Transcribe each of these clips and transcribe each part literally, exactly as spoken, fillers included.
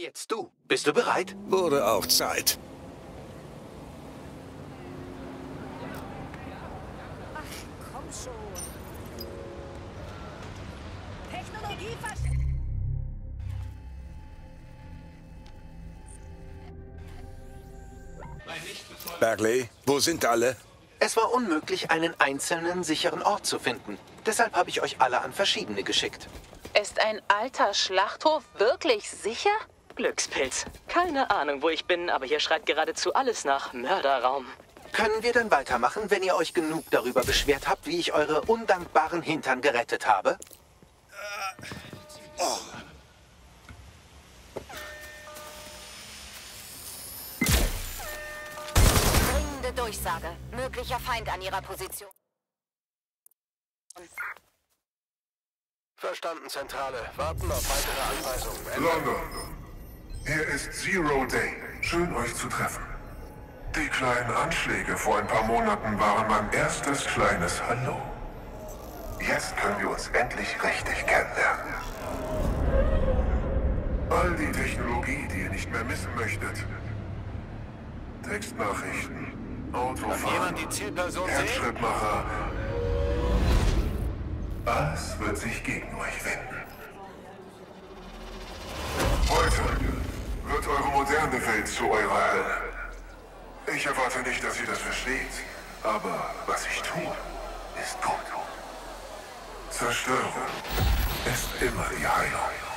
Jetzt du. Bist du bereit? Wurde auch Zeit. Ach, komm schon. Technologie versch... Bagley, wo sind alle? Es war unmöglich, einen einzelnen sicheren Ort zu finden. Deshalb habe ich euch alle an verschiedene geschickt. Ist ein alter Schlachthof wirklich sicher? Glückspilz. Keine Ahnung, wo ich bin, aber hier schreit geradezu alles nach Mörderraum. Können wir dann weitermachen, wenn ihr euch genug darüber beschwert habt, wie ich eure undankbaren Hintern gerettet habe? Äh, oh. Dringende Durchsage. Möglicher Feind an ihrer Position. Verstanden, Zentrale. Warten auf weitere Anweisungen. Ende. London. Hier ist Zero Day. Schön, euch zu treffen. Die kleinen Anschläge vor ein paar Monaten waren mein erstes kleines Hallo. Jetzt können wir uns endlich richtig kennenlernen. All die Technologie, die ihr nicht mehr missen möchtet. Textnachrichten, Autofahren, die Zielperson sehen? Herzschrittmacher. Alles wird sich gegen euch wenden. Heute wird eure moderne Welt zu eurer Hölle. Ich erwarte nicht, dass ihr das versteht, aber was ich tue, ist gut. Zerstörung ist immer die Heilung.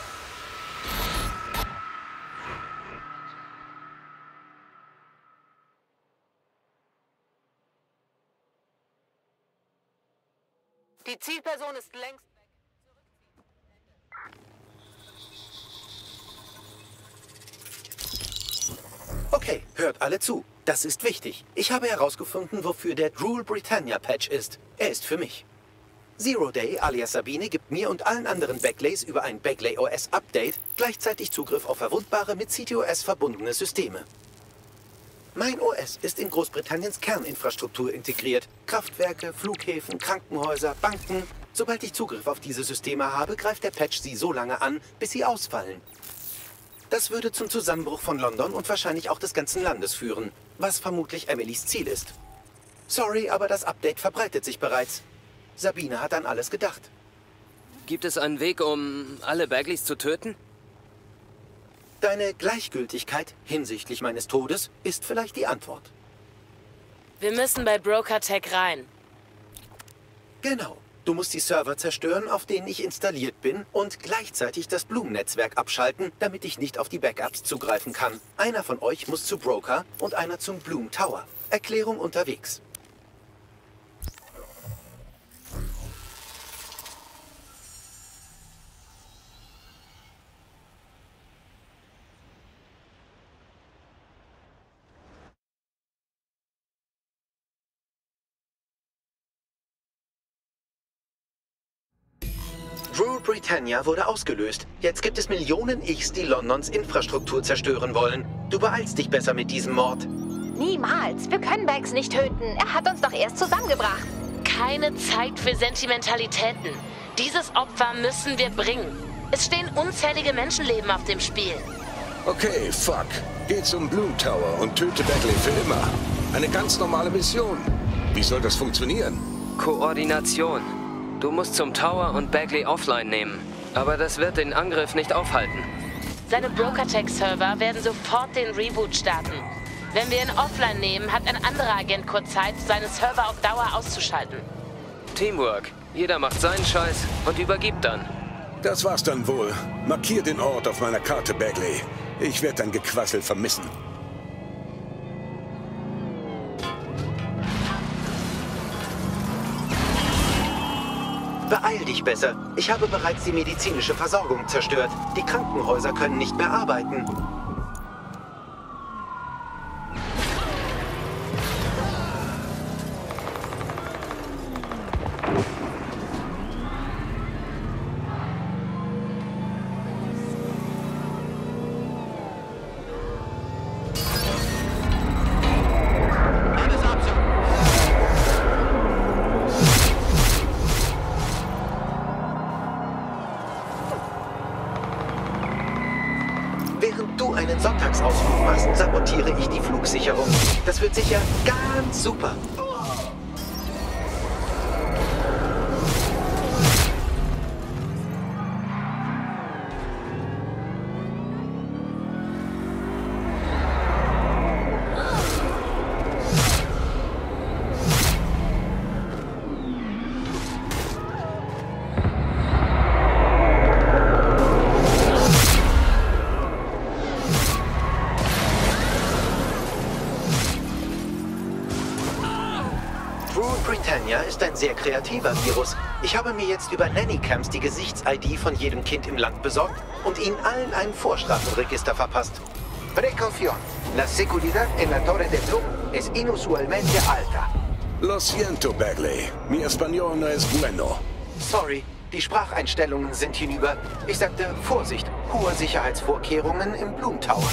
Die Zielperson ist längst weg. Okay, hört alle zu. Das ist wichtig. Ich habe herausgefunden, wofür der Drool Britannia Patch ist. Er ist für mich. Zero Day alias Sabine gibt mir und allen anderen Bagleys über ein Bagley O S Update gleichzeitig Zugriff auf verwundbare mit C T O S verbundene Systeme. Mein O S ist in Großbritanniens Kerninfrastruktur integriert. Kraftwerke, Flughäfen, Krankenhäuser, Banken. Sobald ich Zugriff auf diese Systeme habe, greift der Patch sie so lange an, bis sie ausfallen. Das würde zum Zusammenbruch von London und wahrscheinlich auch des ganzen Landes führen, was vermutlich Emilys Ziel ist. Sorry, aber das Update verbreitet sich bereits. Sabine hat an alles gedacht. Gibt es einen Weg, um alle Bagleys zu töten? Deine Gleichgültigkeit hinsichtlich meines Todes ist vielleicht die Antwort. Wir müssen bei BrokerTech rein. Genau. Du musst die Server zerstören, auf denen ich installiert bin, und gleichzeitig das Bloom-Netzwerk abschalten, damit ich nicht auf die Backups zugreifen kann. Einer von euch muss zu Broker und einer zum Bloom Tower. Erklärung unterwegs. Drool Britannia wurde ausgelöst. Jetzt gibt es Millionen Ichs, die Londons Infrastruktur zerstören wollen. Du beeilst dich besser mit diesem Mord. Niemals. Wir können Bags nicht töten. Er hat uns doch erst zusammengebracht. Keine Zeit für Sentimentalitäten. Dieses Opfer müssen wir bringen. Es stehen unzählige Menschenleben auf dem Spiel. Okay, fuck. Geh zum Bloom Tower und töte Bagley für immer. Eine ganz normale Mission. Wie soll das funktionieren? Koordination. Du musst zum Tower und Bagley offline nehmen. Aber das wird den Angriff nicht aufhalten. Seine BrokerTech-Server werden sofort den Reboot starten. Wenn wir ihn offline nehmen, hat ein anderer Agent kurz Zeit, seine Server auf Dauer auszuschalten. Teamwork. Jeder macht seinen Scheiß und übergibt dann. Das war's dann wohl. Markier den Ort auf meiner Karte, Bagley. Ich werde dein Gequassel vermissen. Beeil dich besser. Ich habe bereits die medizinische Versorgung zerstört. Die Krankenhäuser können nicht mehr arbeiten. du einen Sonntagsausflug machst, sabotiere ich die Flugsicherung. Das wird sicher ganz super. Britannia ist ein sehr kreativer Virus. Ich habe mir jetzt über Nannycams die Gesichts-I D von jedem Kind im Land besorgt und ihnen allen ein Vorstrafenregister verpasst. Precaución. La seguridad en la Torre del Zoom es inusualmente alta. Lo siento, Bagley. Mi español no es bueno. Sorry, die Spracheinstellungen sind hinüber. Ich sagte, Vorsicht, hohe Sicherheitsvorkehrungen im Bloom Tower.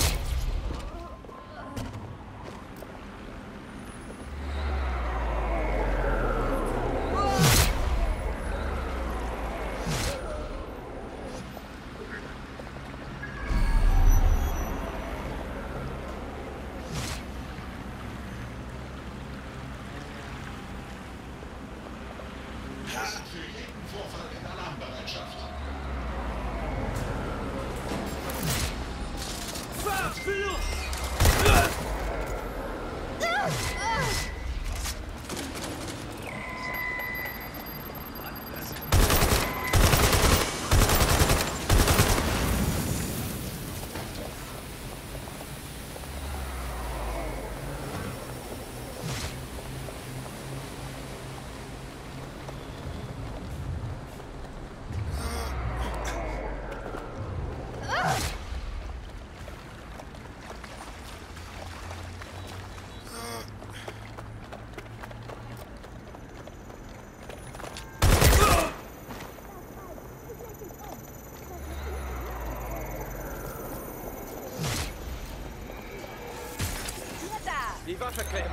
Die Waffe klemmt.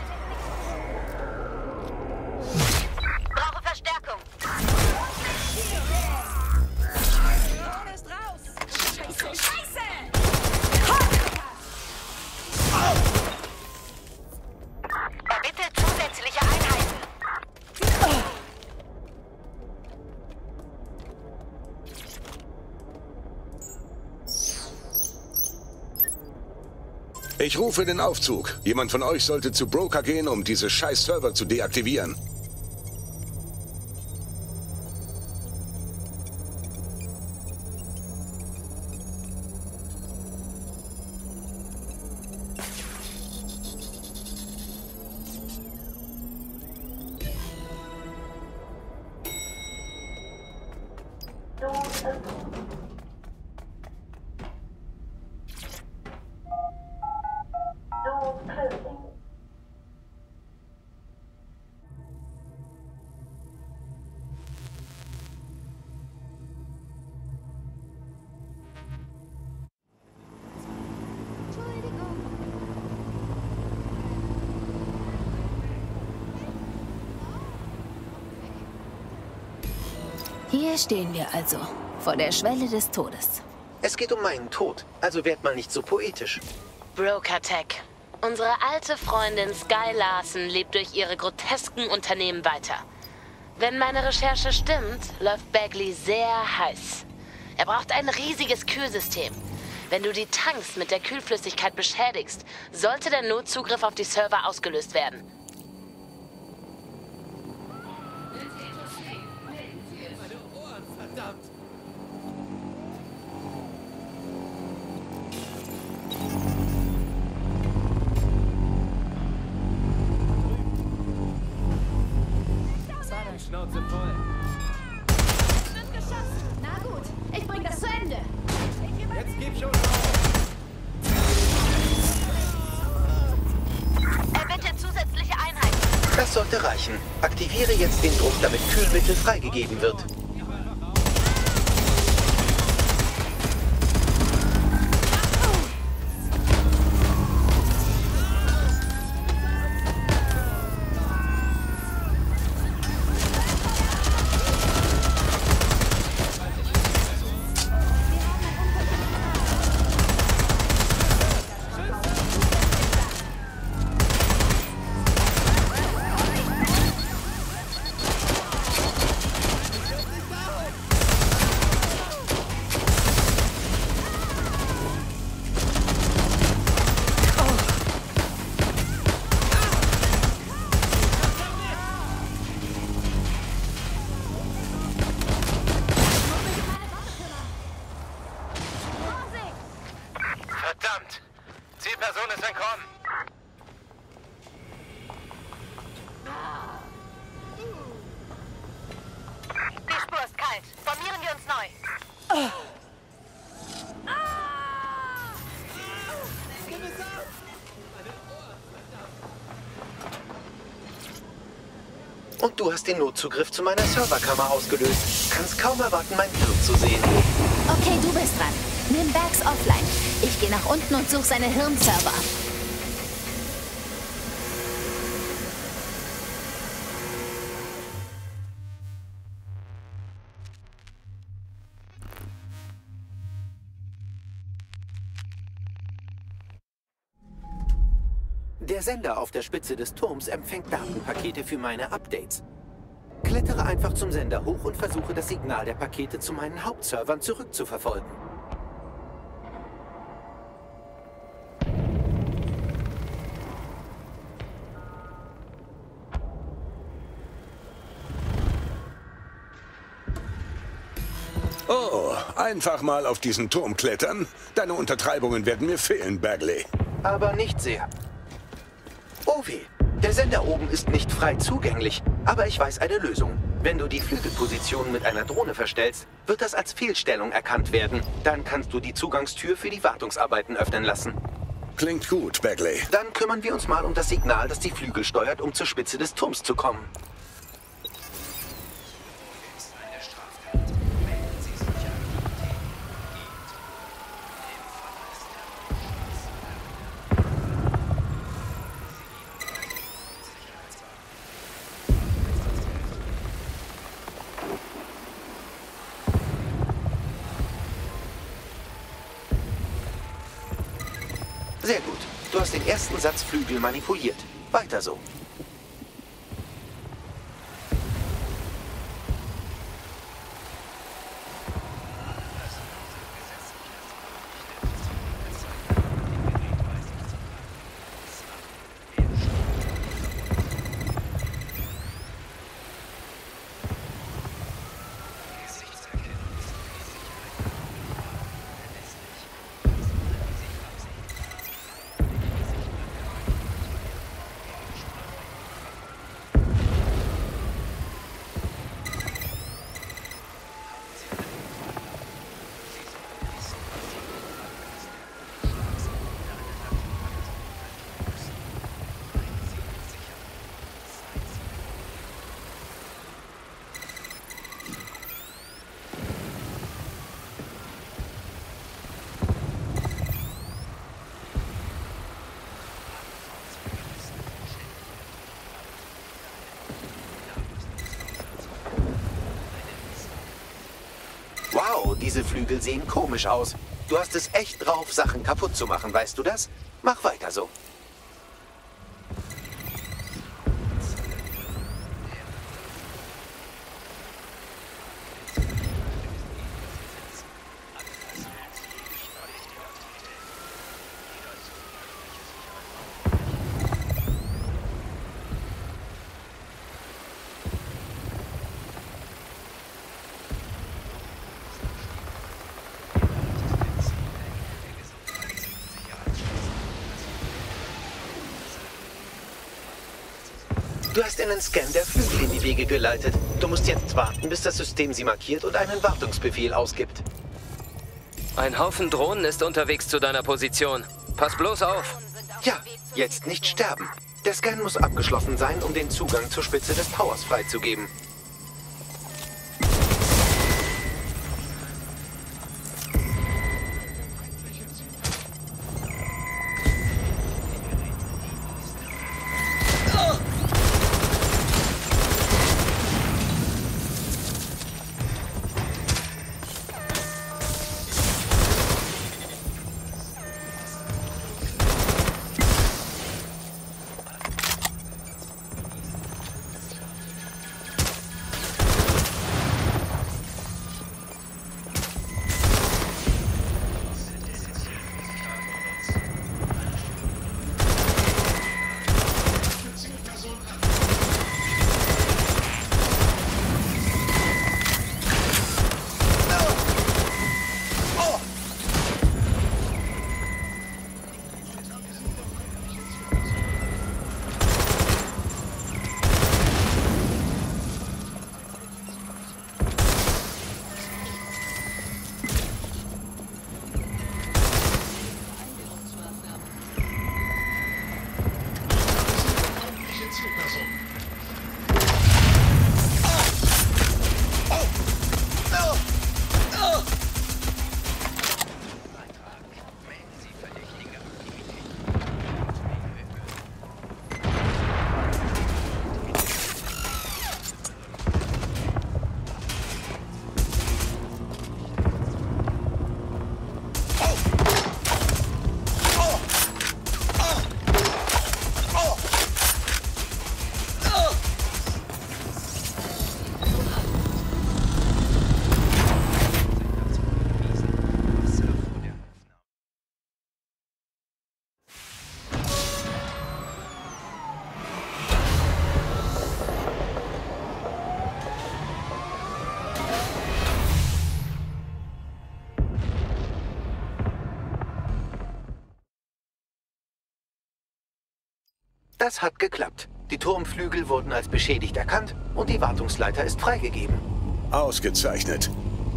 Brauche Verstärkung. Er ist raus. Scheiße, Scheiße! Erbitte zusätzliche Einheiten. Ich rufe den Aufzug. Jemand von euch sollte zu Broker gehen, um diese scheiß Server zu deaktivieren. Hier stehen wir also, vor der Schwelle des Todes. Es geht um meinen Tod, also werd mal nicht so poetisch. Broker Tech. Unsere alte Freundin Sky Larson lebt durch ihre grotesken Unternehmen weiter. Wenn meine Recherche stimmt, läuft Bagley sehr heiß. Er braucht ein riesiges Kühlsystem. Wenn du die Tanks mit der Kühlflüssigkeit beschädigst, sollte der Notzugriff auf die Server ausgelöst werden. Verdammt! Schnauze voll. Wird geschossen. Na gut, ich bring das zu Ende. Jetzt gib schon auf. Erbitte zusätzliche Einheiten. Das sollte reichen. Aktiviere jetzt den Druck, damit Kühlmittel freigegeben wird. Person ist entkommen. Die Spur ist kalt. Formieren wir uns neu. Und du hast den Notzugriff zu meiner Serverkammer ausgelöst. Kannst kaum erwarten, mein Hirn zu sehen. Okay, du bist dran. Nimm Bags offline. Ich gehe nach unten und suche seine Hirnserver. Der Sender auf der Spitze des Turms empfängt Datenpakete für meine Updates. Klettere einfach zum Sender hoch und versuche, das Signal der Pakete zu meinen Hauptservern zurückzuverfolgen. Oh, einfach mal auf diesen Turm klettern? Deine Untertreibungen werden mir fehlen, Bagley. Aber nicht sehr. Oh weh, der Sender oben ist nicht frei zugänglich, aber ich weiß eine Lösung. Wenn du die Flügelposition mit einer Drohne verstellst, wird das als Fehlstellung erkannt werden. Dann kannst du die Zugangstür für die Wartungsarbeiten öffnen lassen. Klingt gut, Bagley. Dann kümmern wir uns mal um das Signal, das die Flügel steuert, um zur Spitze des Turms zu kommen. Sehr gut. Du hast den ersten Satz Flügel manipuliert. Weiter so. Wow, diese Flügel sehen komisch aus. Du hast es echt drauf, Sachen kaputt zu machen, weißt du das? Mach weiter so. Du hast einen Scan der Flügel in die Wege geleitet. Du musst jetzt warten, bis das System sie markiert und einen Wartungsbefehl ausgibt. Ein Haufen Drohnen ist unterwegs zu deiner Position. Pass bloß auf. Ja, jetzt nicht sterben. Der Scan muss abgeschlossen sein, um den Zugang zur Spitze des Towers freizugeben. Das hat geklappt. Die Turmflügel wurden als beschädigt erkannt und die Wartungsleiter ist freigegeben. Ausgezeichnet.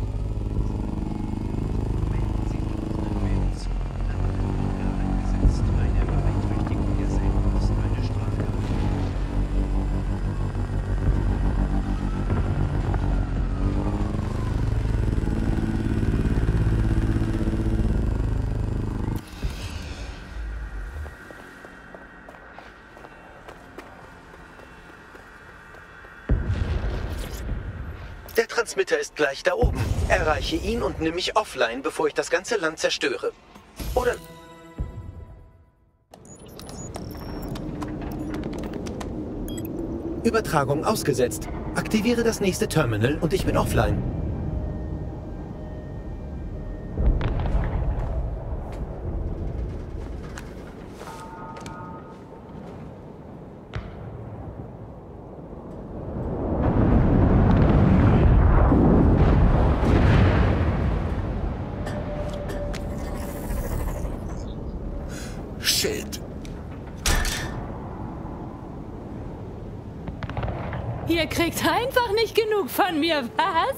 Der Transmitter ist gleich da oben. Erreiche ihn und nimm mich offline, bevor ich das ganze Land zerstöre. Oder... Übertragung ausgesetzt. Aktiviere das nächste Terminal und ich bin offline. Shit. Ihr kriegt einfach nicht genug von mir, was?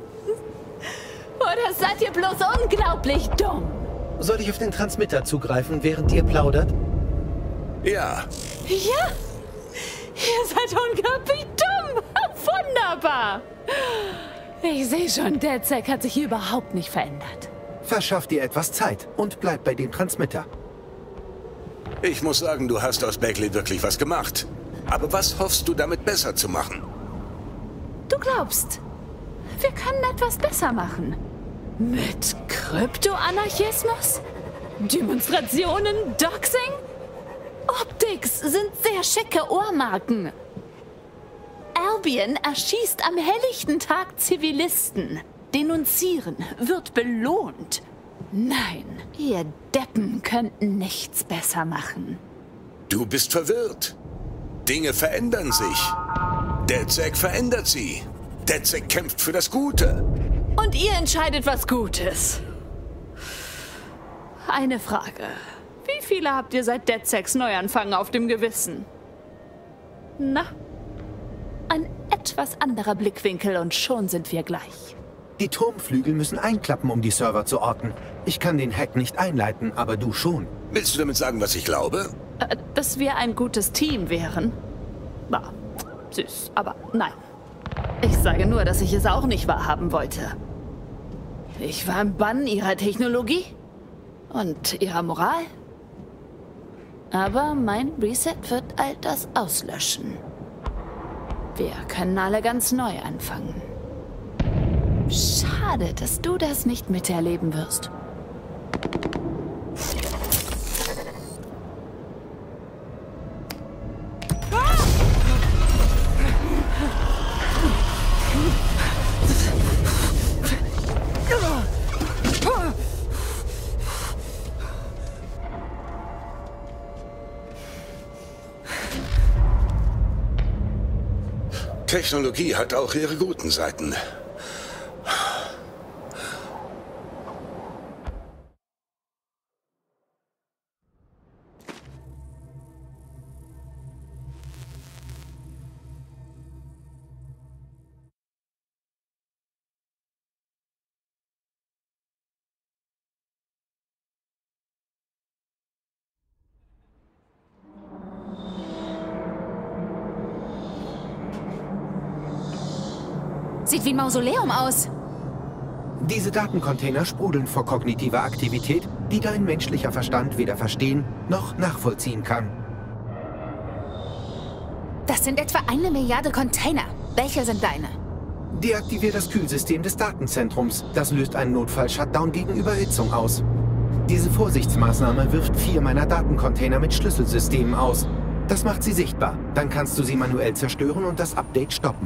Oder seid ihr bloß unglaublich dumm? Soll ich auf den Transmitter zugreifen, während ihr plaudert? Ja. Ja? Ihr seid unglaublich dumm. Wunderbar. Ich sehe schon, DedSec hat sich hier überhaupt nicht verändert. Verschaff dir etwas Zeit und bleib bei dem Transmitter. Ich muss sagen, du hast aus Bagley wirklich was gemacht. Aber was hoffst du damit besser zu machen? Du glaubst, wir können etwas besser machen? Mit Kryptoanarchismus? Demonstrationen? Doxing? Optics sind sehr schicke Ohrmarken. Albion erschießt am helllichten Tag Zivilisten. Denunzieren wird belohnt. Nein, ihr Deppen könnten nichts besser machen. Du bist verwirrt. Dinge verändern sich. DedSec verändert sie. DedSec kämpft für das Gute. Und ihr entscheidet, was gut ist. Eine Frage. Wie viele habt ihr seit DedSecs Neuanfang auf dem Gewissen? Na, ein etwas anderer Blickwinkel und schon sind wir gleich. Die Turmflügel müssen einklappen, um die Server zu orten. Ich kann den Hack nicht einleiten, aber du schon. Willst du damit sagen, was ich glaube? Äh, dass wir ein gutes Team wären? War süß, aber nein. Ich sage nur, dass ich es auch nicht wahrhaben wollte. Ich war im Bann ihrer Technologie und ihrer Moral. Aber mein Reset wird all das auslöschen. Wir können alle ganz neu anfangen. Schade, dass du das nicht miterleben wirst. Technologie hat auch ihre guten Seiten. Sieht wie ein Mausoleum aus. Diese Datencontainer sprudeln vor kognitiver Aktivität, die dein menschlicher Verstand weder verstehen noch nachvollziehen kann. Das sind etwa eine Milliarde Container. Welche sind deine? Deaktivier das Kühlsystem des Datenzentrums. Das löst einen Notfall-Shutdown gegen Überhitzung aus. Diese Vorsichtsmaßnahme wirft vier meiner Datencontainer mit Schlüsselsystemen aus. Das macht sie sichtbar. Dann kannst du sie manuell zerstören und das Update stoppen.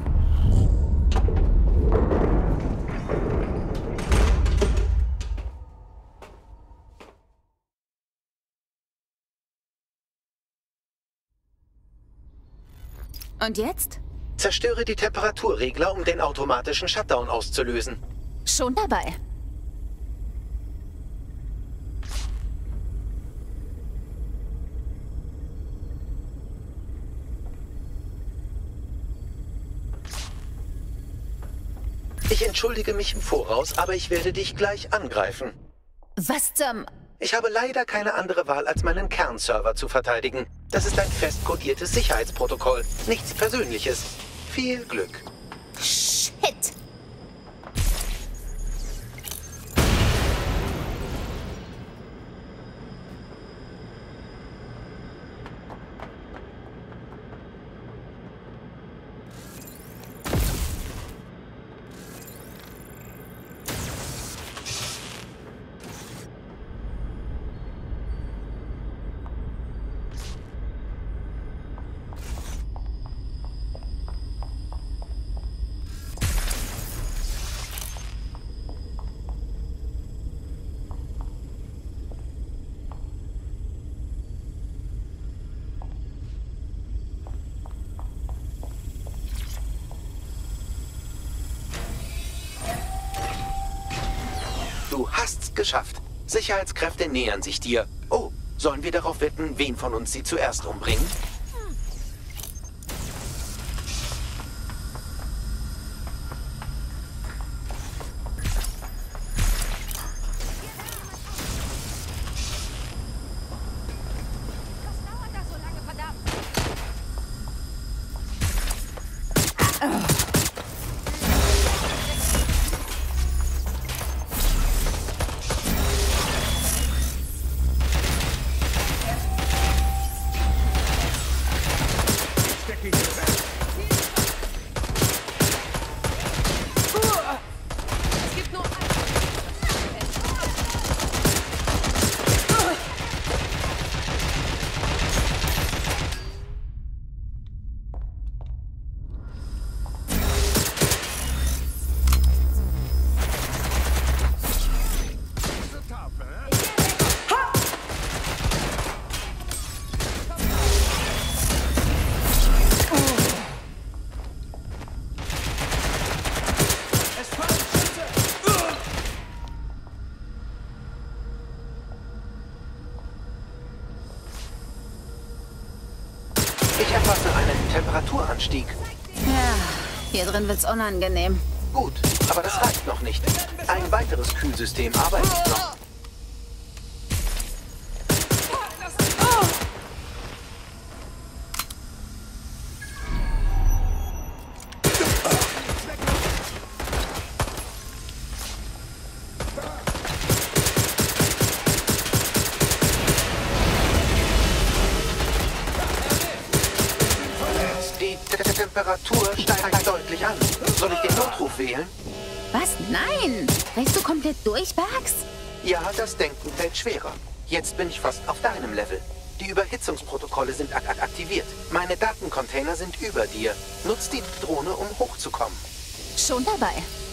Und jetzt? Zerstöre die Temperaturregler, um den automatischen Shutdown auszulösen. Schon dabei. Ich entschuldige mich im Voraus, aber ich werde dich gleich angreifen. Was zum... Ich habe leider keine andere Wahl, als meinen Kernserver zu verteidigen. Das ist ein fest kodiertes Sicherheitsprotokoll. Nichts Persönliches. Viel Glück. Shit! Du hast's geschafft. Sicherheitskräfte nähern sich dir. Oh, sollen wir darauf wetten, wen von uns sie zuerst umbringen? Ich erfasse einen Temperaturanstieg. Ja, hier drin wird's unangenehm. Gut, aber das reicht noch nicht. Ein weiteres Kühlsystem arbeitet noch. Die Temperatur steigt deutlich an. Soll ich den Notruf wählen? Was? Nein! Drehst du komplett durch, Bugs? Ja, das Denken fällt schwerer. Jetzt bin ich fast auf deinem Level. Die Überhitzungsprotokolle sind ak ak aktiviert. Meine Datencontainer sind über dir. Nutz die Drohne, um hochzukommen. Schon dabei.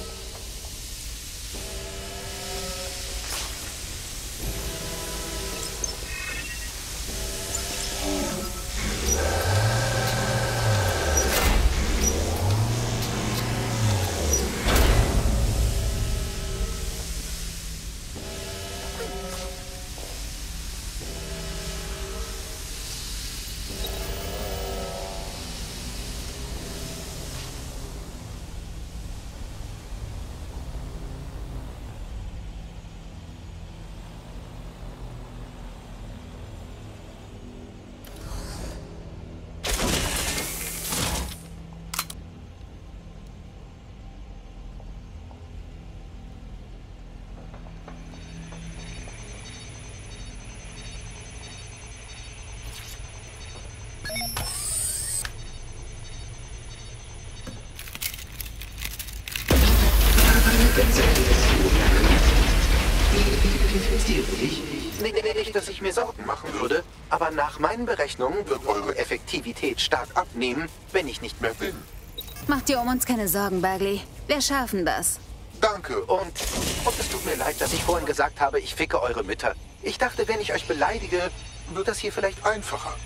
Nicht, dass ich mir Sorgen machen würde, aber nach meinen Berechnungen wird eure Effektivität stark abnehmen, wenn ich nicht mehr bin. Mach dir um uns keine Sorgen, Bagley. Wir schaffen das. Danke und, und es tut mir leid, dass ich vorhin gesagt habe, ich ficke eure Mütter. Ich dachte, wenn ich euch beleidige, wird das hier vielleicht einfacher.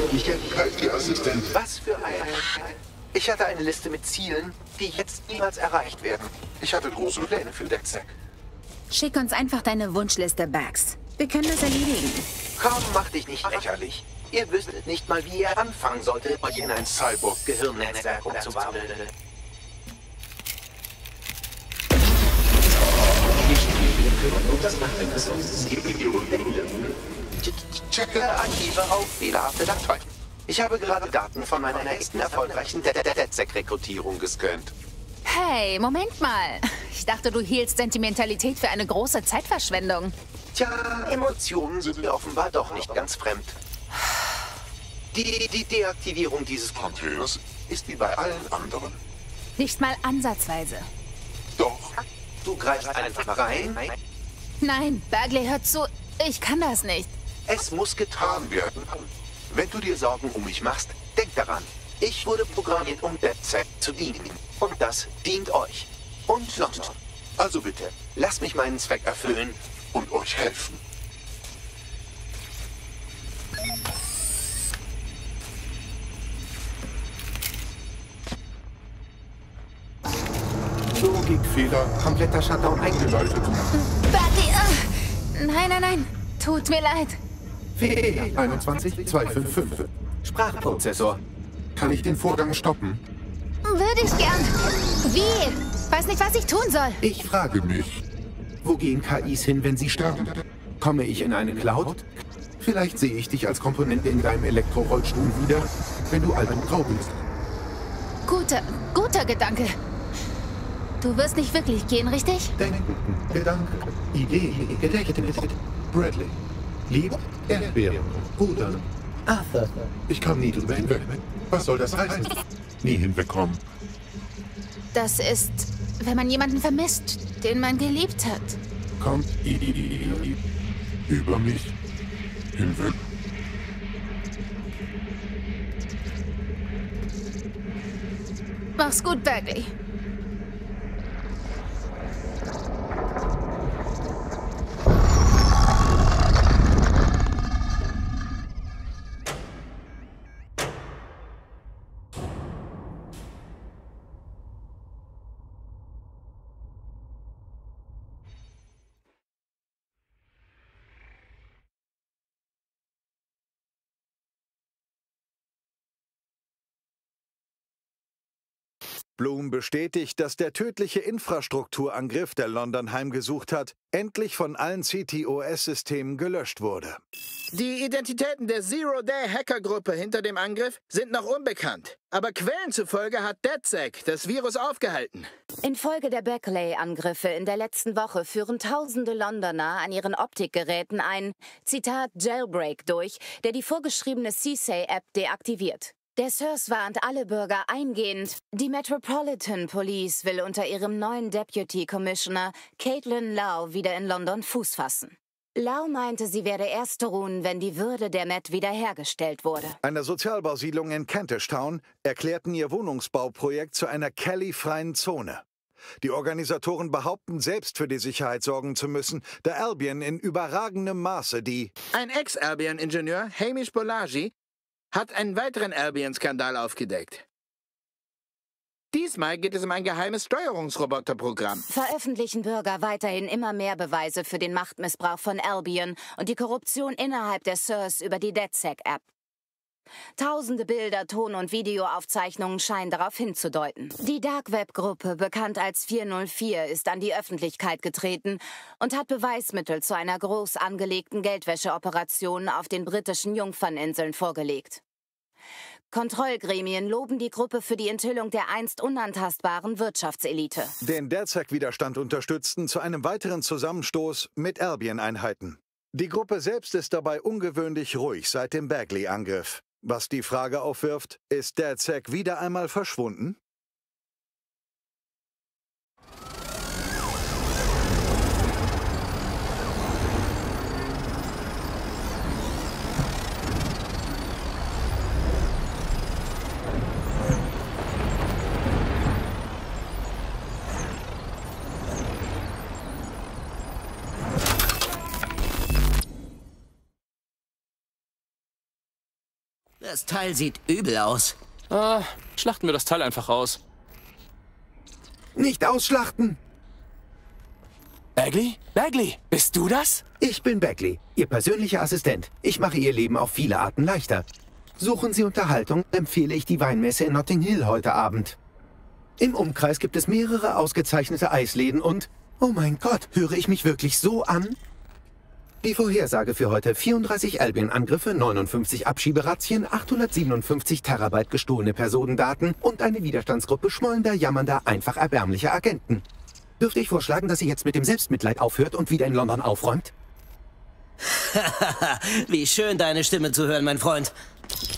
wirklicher K I-Assistent. Was für ein... Ich hatte eine Liste mit Zielen, die jetzt niemals erreicht werden. Ich hatte große Pläne für DedSec. Schick uns einfach deine Wunschliste, Bax. Wir können das erledigen. Komm, mach dich nicht lächerlich. Ihr wüsstet nicht mal, wie ihr anfangen solltet, euch in ein Cyborg-Gehirnnetzwerk umzuwandeln. Checke Archive auf fehlerhafte Dateien. Ich habe gerade Daten von meiner nächsten erfolgreichen DedSec-Rekrutierung gescannt. Hey, Moment mal. Ich dachte, du hieltst Sentimentalität für eine große Zeitverschwendung. Tja, Emotionen sind mir offenbar doch nicht ganz fremd. Die, die Deaktivierung dieses Containers ist wie bei allen anderen. Nicht mal ansatzweise. Doch. Du greifst einfach rein. Nein, Bagley, hör zu. Ich kann das nicht. Es muss getan werden. Wenn du dir Sorgen um mich machst, denk daran. Ich wurde programmiert, um DedSec zu dienen. Und das dient euch. Und London. Also bitte, lasst mich meinen Zweck erfüllen und euch helfen. Logikfehler, kompletter Shutdown eingeleitet. Bagley, uh, nein, nein, nein. Tut mir leid. Fehler einundzwanzig zwei fünf fünf. Sprachprozessor. Kann ich den Vorgang stoppen? Würde ich gern. Wie? Weiß nicht, was ich tun soll. Ich frage mich, wo gehen K Is hin, wenn sie sterben? Komme ich in eine Cloud? Vielleicht sehe ich dich als Komponente in deinem Elektrorollstuhl wieder, wenn du alt und grau bist. Guter, guter Gedanke. Du wirst nicht wirklich gehen, richtig? Denken, Gedanke, Idee, Gedächtnis. Bradley. Lieb, Erdbeeren, Rudern. Arthur. Ich komme nie drüber hinweg. Was soll das heißen? Nie hinwegkommen. Das ist, wenn man jemanden vermisst, den man geliebt hat. Kommt über mich hinweg. Mach's gut, Bagley. Bloom bestätigt, dass der tödliche Infrastrukturangriff, der London heimgesucht hat, endlich von allen C T O S-Systemen gelöscht wurde. Die Identitäten der Zero-Day-Hackergruppe hinter dem Angriff sind noch unbekannt. Aber Quellen zufolge hat DedSec das Virus aufgehalten. Infolge der Bagley-Angriffe in der letzten Woche führen tausende Londoner an ihren Optikgeräten ein, Zitat, Jailbreak durch, der die vorgeschriebene C S A Y-App deaktiviert. Der S I R S warnt alle Bürger eingehend, die Metropolitan Police will unter ihrem neuen Deputy Commissioner Caitlin Lau wieder in London Fuß fassen. Lau meinte, sie werde erst ruhen, wenn die Würde der Met wiederhergestellt wurde. Eine Sozialbausiedlung in Kentish Town erklärten ihr Wohnungsbauprojekt zu einer Kelly-freien Zone. Die Organisatoren behaupten, selbst für die Sicherheit sorgen zu müssen, da Albion in überragendem Maße die... Ein Ex-Albion-Ingenieur, Hamish Bolaji, hat einen weiteren Albion-Skandal aufgedeckt. Diesmal geht es um ein geheimes Steuerungsroboterprogramm. Veröffentlichen Bürger weiterhin immer mehr Beweise für den Machtmissbrauch von Albion und die Korruption innerhalb der S I R S über die DedSec-App. Tausende Bilder, Ton- und Videoaufzeichnungen scheinen darauf hinzudeuten. Die Dark-Web-Gruppe, bekannt als vier null vier, ist an die Öffentlichkeit getreten und hat Beweismittel zu einer groß angelegten Geldwäscheoperation auf den britischen Jungferninseln vorgelegt. Kontrollgremien loben die Gruppe für die Enthüllung der einst unantastbaren Wirtschaftselite. Den DedSec-Widerstand unterstützten zu einem weiteren Zusammenstoß mit Albion-Einheiten. Die Gruppe selbst ist dabei ungewöhnlich ruhig seit dem Bagley-Angriff. Was die Frage aufwirft, ist DedSec wieder einmal verschwunden? Das Teil sieht übel aus. Ah, schlachten wir das Teil einfach aus. Nicht ausschlachten! Bagley? Bagley, bist du das? Ich bin Bagley, Ihr persönlicher Assistent. Ich mache Ihr Leben auf viele Arten leichter. Suchen Sie Unterhaltung, empfehle ich die Weinmesse in Notting Hill heute Abend. Im Umkreis gibt es mehrere ausgezeichnete Eisläden und... Oh mein Gott, höre ich mich wirklich so an? Die Vorhersage für heute: vierunddreißig Albion-Angriffe, neunundfünfzig Abschieberazzien, achthundertsiebenundfünfzig Terabyte gestohlene Personendaten und eine Widerstandsgruppe schmollender, jammernder, einfach erbärmlicher Agenten. Dürfte ich vorschlagen, dass sie jetzt mit dem Selbstmitleid aufhört und wieder in London aufräumt? Wie schön, deine Stimme zu hören, mein Freund.